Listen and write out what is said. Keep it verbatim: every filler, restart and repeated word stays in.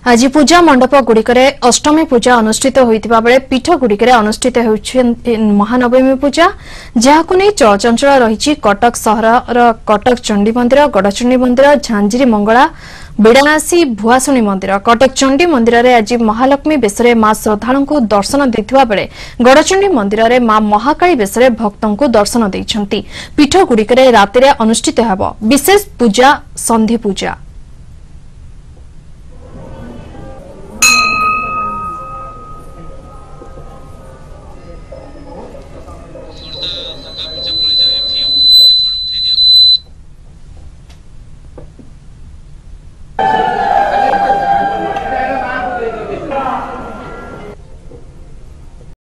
आज पूजा मंडप गुड़िकरे अष्टमी पूजा अनुष्ठित होइतिबा बेले पीठ गुड़िकरे अनुष्ठित होउछि महानवमी पूजा जाहाकु नै चलचंचल रहिछि कटक सहर कटक चंडी मंदिर गड़चंडी मंदिर झांझरी मंगला बेड़ानासी भुआसुणी मंदिर कटक चंडी मंदिर रे आज महालक्ष्मी बेसरे मां श्रद्धालु को दर्शन देथिबा बेले गड़चंडी मंदिर रे मां महाकाली बेसरे भक्तों को दर्शन दैछंती पीठ गुड़िकरे राति रे अनुष्ठित हेबो विशेष पूजा संधि पूजा।